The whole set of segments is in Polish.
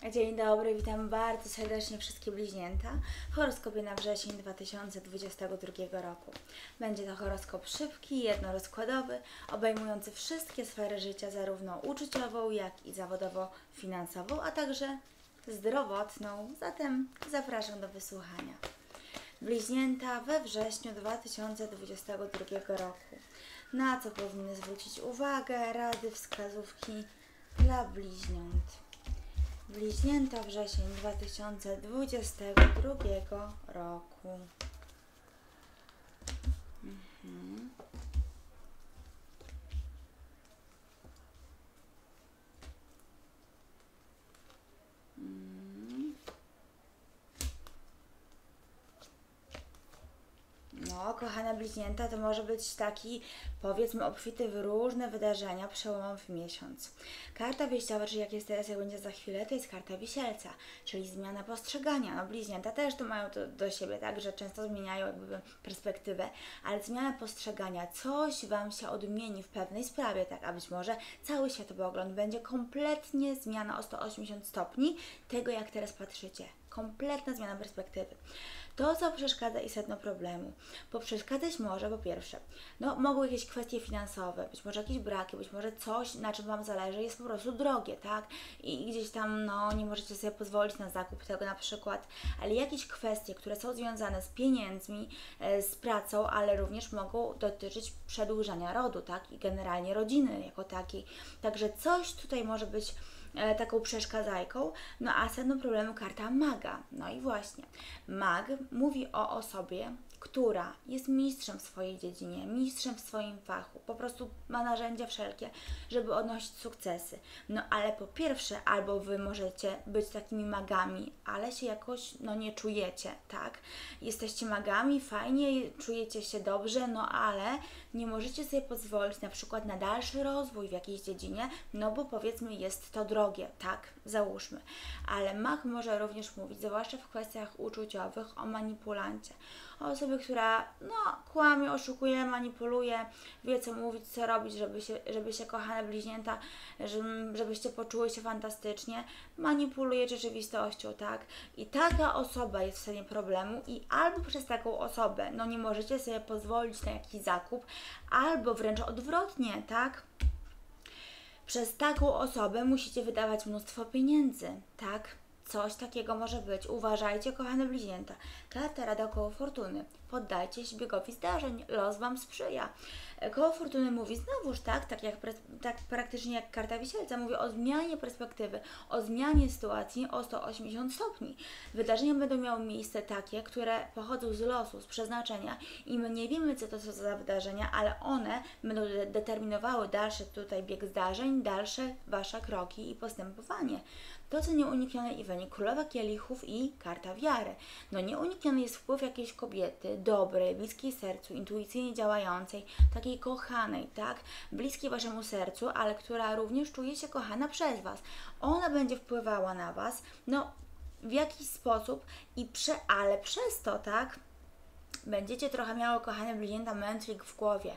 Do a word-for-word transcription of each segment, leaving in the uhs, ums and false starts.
Dzień dobry, witam bardzo serdecznie wszystkie bliźnięta w horoskopie na wrzesień dwa tysiące dwudziestego drugiego roku. Będzie to horoskop szybki, jednorozkładowy, obejmujący wszystkie sfery życia, zarówno uczuciową, jak i zawodowo-finansową, a także zdrowotną. Zatem zapraszam do wysłuchania. Bliźnięta we wrześniu dwa tysiące dwudziestego drugiego roku. Na co powinny zwrócić uwagę? Rady, wskazówki dla bliźniąt. Bliźnięta wrzesień dwa tysiące dwudziestego drugiego roku. Mhm. Mhm. No, kochane bliźnięta, to może być taki, powiedzmy, obfity w różne wydarzenia, przełomowy miesiąc. Karta wyjściowa, czyli jak jest teraz, jak będzie za chwilę, to jest karta wisielca, czyli zmiana postrzegania. No, bliźnięta też to mają to do siebie, tak, że często zmieniają jakby perspektywę, ale zmiana postrzegania, coś Wam się odmieni w pewnej sprawie, tak, a być może cały światopogląd będzie kompletnie zmiana o sto osiemdziesiąt stopni tego, jak teraz patrzycie. Kompletna zmiana perspektywy. To, co przeszkadza i sedno problemu. Bo przeszkadzać może, po pierwsze, no mogą jakieś kwestie finansowe, być może jakieś braki, być może coś, na czym Wam zależy, jest po prostu drogie, tak? I gdzieś tam, no, nie możecie sobie pozwolić na zakup tego na przykład, ale jakieś kwestie, które są związane z pieniędzmi, z pracą, ale również mogą dotyczyć przedłużania rodu, tak? I generalnie rodziny jako takiej. Także coś tutaj może być E, taką przeszkadzajką, no a sedno problemu karta maga. No i właśnie, mag mówi o osobie, która jest mistrzem w swojej dziedzinie, mistrzem w swoim fachu, po prostu ma narzędzia wszelkie, żeby odnosić sukcesy. No ale po pierwsze, albo Wy możecie być takimi magami, ale się jakoś, no nie czujecie, tak? Jesteście magami, fajnie, czujecie się dobrze, no ale nie możecie sobie pozwolić na przykład na dalszy rozwój w jakiejś dziedzinie, no bo powiedzmy jest to drogie, tak? Załóżmy. Ale mag może również mówić, zwłaszcza w kwestiach uczuciowych, o manipulancie. O osobie, która no, kłamie, oszukuje, manipuluje, wie co mówić, co robić, żeby się, żeby się kochane bliźnięta, żebyście poczuły się fantastycznie, manipuluje rzeczywistością, tak? I taka osoba jest w stanie problemu i albo przez taką osobę, no nie możecie sobie pozwolić na jakiś zakup, albo wręcz odwrotnie, tak? Przez taką osobę musicie wydawać mnóstwo pieniędzy, tak? Coś takiego może być. Uważajcie, kochane bliźnięta. Karta Rada Koło Fortuny. Poddajcie się biegowi zdarzeń. Los Wam sprzyja. Koło Fortuny mówi znowuż, tak, tak, jak, tak praktycznie jak karta Wisielca, mówi o zmianie perspektywy, o zmianie sytuacji o sto osiemdziesiąt stopni. Wydarzenia będą miały miejsce takie, które pochodzą z losu, z przeznaczenia i my nie wiemy, co to są za wydarzenia, ale one będą de determinowały dalszy tutaj bieg zdarzeń, dalsze Wasze kroki i postępowanie. To, co nieuniknione i wynik Królowa Kielichów i karta wiary. No nieunikniony jest wpływ jakiejś kobiety, dobrej, bliskiej sercu, intuicyjnie działającej, takiej kochanej, tak? Bliskiej Waszemu sercu, ale która również czuje się kochana przez Was. Ona będzie wpływała na Was, no w jakiś sposób, i prze, ale przez to, tak? Będziecie trochę miały, kochane bliźnięta, mętlik w głowie,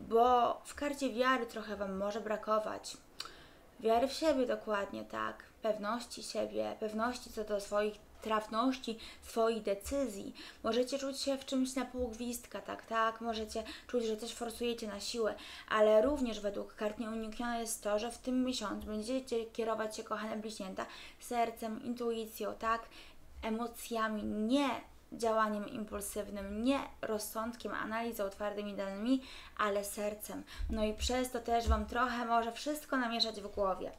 bo w karcie wiary trochę Wam może brakować. Wiary w siebie dokładnie, tak? Pewności siebie, pewności co do swoich trafności, swoich decyzji. Możecie czuć się w czymś na pół gwizdka, tak, tak? Możecie czuć, że coś forsujecie na siłę, ale również według kart nieuniknione jest to, że w tym miesiącu będziecie kierować się, kochane bliźnięta, sercem, intuicją, tak? Emocjami, nie działaniem impulsywnym, nie rozsądkiem, analizą, twardymi danymi, ale sercem. No i przez to też Wam trochę może wszystko namieszać w głowie.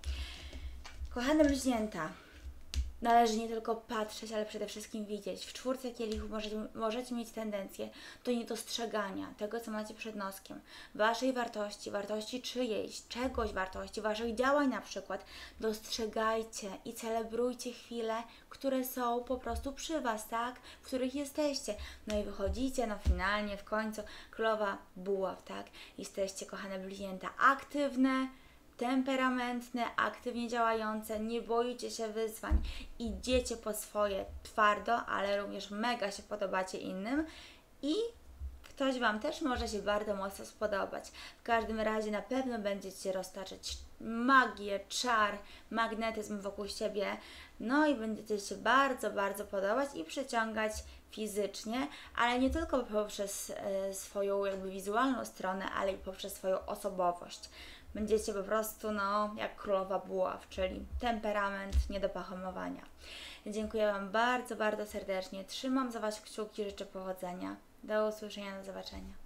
Kochane bliźnięta, należy nie tylko patrzeć, ale przede wszystkim widzieć. W czwórce kielichów możecie, możecie mieć tendencję do niedostrzegania tego, co macie przed noskiem. Waszej wartości, wartości czyjejś, czegoś wartości, Waszych działań na przykład. Dostrzegajcie i celebrujcie chwile, które są po prostu przy Was, tak? W których jesteście. No i wychodzicie, no finalnie, w końcu, Królowa Buław, tak? Jesteście, kochane bliźnięta, aktywne, temperamentne, aktywnie działające, nie boicie się wyzwań, idziecie po swoje twardo, ale również mega się podobacie innym i ktoś Wam też może się bardzo mocno spodobać. W każdym razie na pewno będziecie roztaczać magię, czar, magnetyzm wokół siebie, no i będziecie się bardzo, bardzo podobać i przyciągać fizycznie, ale nie tylko poprzez e, swoją jakby wizualną stronę, ale i poprzez swoją osobowość. Będziecie po prostu no, jak królowa buław, czyli temperament nie do pohamowania. Dziękuję Wam bardzo, bardzo serdecznie. Trzymam za Was kciuki, życzę powodzenia. Do usłyszenia, do zobaczenia.